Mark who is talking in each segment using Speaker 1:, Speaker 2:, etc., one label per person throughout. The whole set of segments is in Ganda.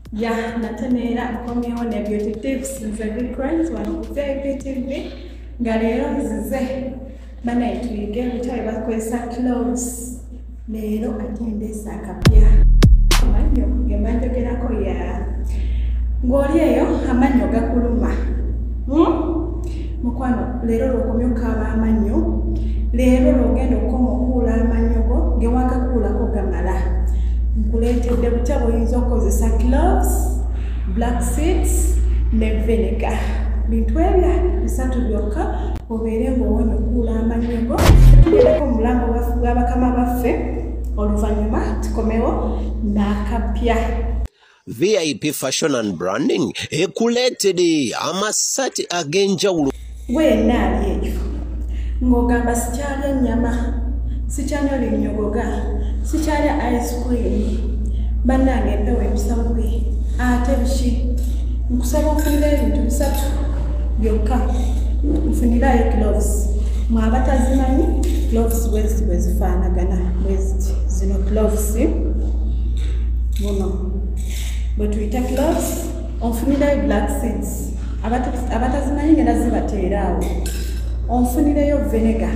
Speaker 1: Ya natenera komyeho ne beauty tips nze Vickrans wano ku VIP TV nga leero nzize bana itwige bitawe bakozesa clothes leero ate ndeesa akapya amanyo gemanjogerako ya ng'oli eyo amanyo gakuluma mukwano leero lwokomyokaaba amanyo leero lwogenda okukomakuula amanyo go gewagakuulako gamala nkuleetedde butya bw'oyinza okukozesa cloves, black seeds ne vinegar bintu ebyo bisatu byokka obeere ng'owonya okukuula amanyo go tugereko omulambo gwa bakama baffe oluvannyuma tukomewo n'akapya.
Speaker 2: VIP Fashion and Branding ekuleetedde amasati ag'enjawulo
Speaker 1: wenna ali ekyo ng'ogamba sikyalya ennyama sikyanywa binnyogoga sikyalya ice cream bannange empewo ebisabuye ate biki nkusaba ofunira ebintu bisatu byokka nfunirayo cloves mwe abatazimanyi cloves bweziti bwe zifaanagana bweziti zino cloves buno bwe tuyita cloves onfunirayo black seeds abatazimanyi ngenda zibateeraawo onfunireyo vinegar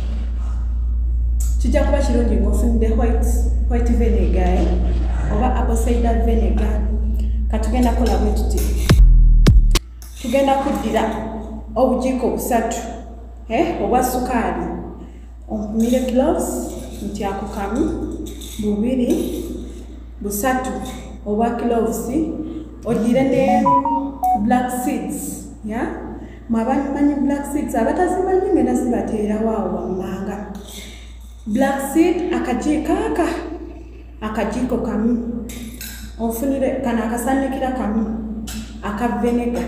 Speaker 1: kijja kuba kirungi ng'ofunidde white vinegar oba apple cider vinegar katugenda kukola bwe tuti tugenda kuddira obujiiko busatu obwa sukaali onfumire cloves nti ako kamu bubiri busatu obwa cloves ogire ne black seeds mwabamanyi black seeds abatazimanyi ngenda zibateerawo awo wammanga black seed akajiiko kamu onfunire kana akasanikira kamu aka vinegar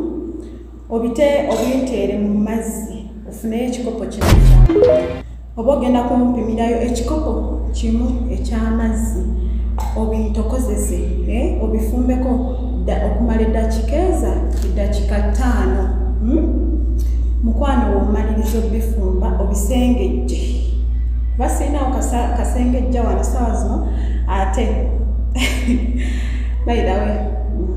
Speaker 1: obinteere mu mazzi ofuneyo ekikopo kimu oba ogenda kumpimirayo ekikopo kimu eky'amazzi obintokozese obifumbeko okumala eddakiika eddakiika 5 mukwano womaliriza obifumba obisengejje kuba sirinawo kasengejja wano sawa zino ate bayirawe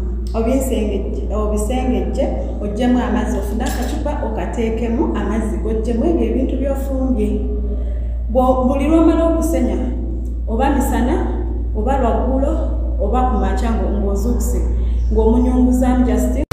Speaker 1: obisengejje oggyemu amazzi ofune akacupa okateekemu amazzi goggyemu ebyo ebintu byofumbye buli lwomala okusenya oba misana oba lwaggulo oba ku makya ng'ozuukuse ng'omunyunguzaamu just